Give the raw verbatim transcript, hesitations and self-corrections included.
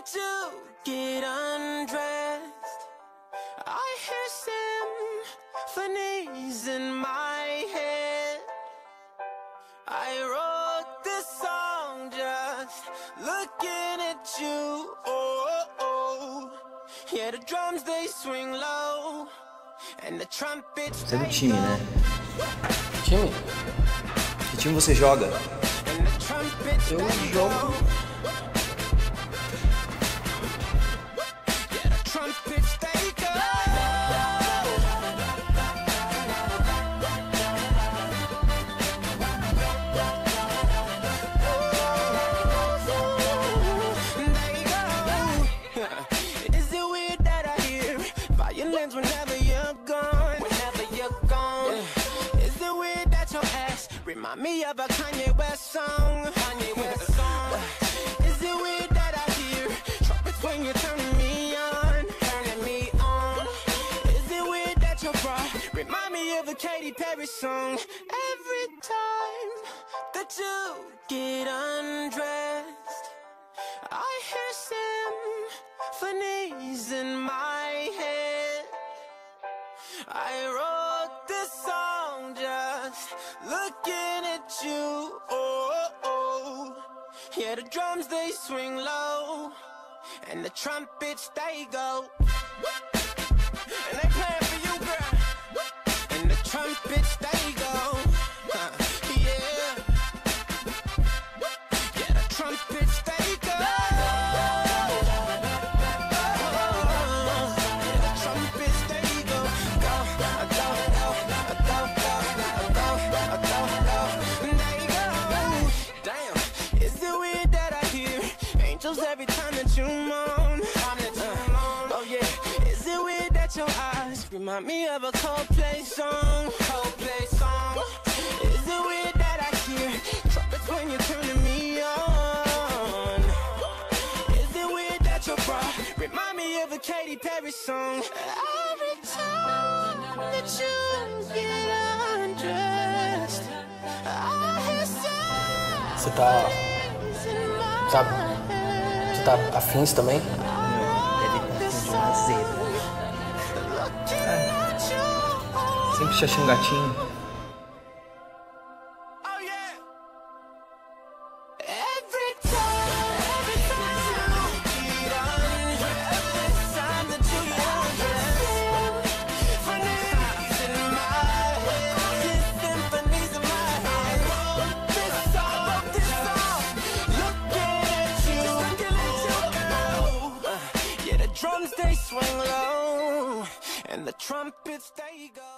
you get undressed, I hear symphonies in my head. I wrote this song just looking at you. Oh, oh. Yeah, the drums they swing low and the trumpets. Você é do time, né? Time? Que time você joga? Eu jogo. Whenever you're gone, whenever you're gone, yeah. Is it weird that your ass remind me of a Kanye West song? Kanye West song. Is it weird that I hear trumpets when you're turning me on, turning me on? Is it weird that your bra remind me of a Katy Perry song? Every time that you get undressed, I hear symphonies in my head. I wrote this song just looking at you. Oh, oh. Yeah, the drums they swing low and the trumpets they go, and they playing for you, girl. And the trumpets they go, huh. Yeah. Yeah, the trumpets they go. Every time that you moan, uh, oh yeah. Is it weird that your eyes remind me of a Coldplay song? Coldplay song. Is it weird that I hear trumpets when you're turning me on? Is it weird that your bra remind me of a Katy Perry song? Every time that you get undressed, I hear sounds. Você tá, sabe? Você tá afins também? Não, deve estar de uma zebra. Ah, sempre te achei um gatinho. Drums they swing low and the trumpets they go.